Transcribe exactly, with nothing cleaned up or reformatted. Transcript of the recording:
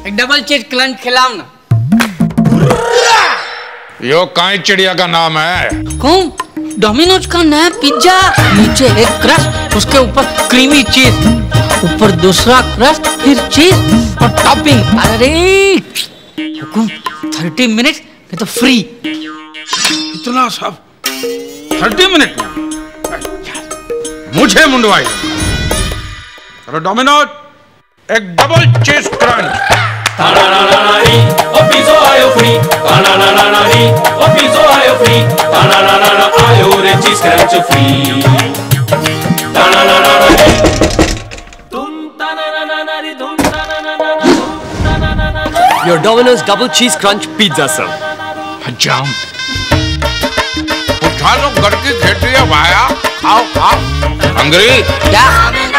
एक double cheese crunch खिलाओ ना। यो काई चिड़िया का नाम है? कौन? डोमिनोज का नया पिज्जा, नीचे एक क्रस्ट, उसके ऊपर क्रीमी चीज, ऊपर दूसरा क्रस्ट, फिर चीज और टॉपिंग। अरे हुकुम थर्टी मिनट में तो फ्री। इतना सब थर्टी मिनट में? मुझे मुंडवाई। अरे डोमिनोज एक double cheese crunch. O piso aio free, ta-na-na-na-na-ni. O piso aio free, ta-na-na-na-na. Aio re cheese crunch free. Ta-na-na-na-na-ni. Dum ta-na-na-na-na-ni, dum ta-na-na-na-na, dum ta-na-na-na-na. Your Domino's double cheese crunch pizza, sir. हजाम। उठा लो घर की खेती है भाया, खाओ खाओ। Hungary? क्या?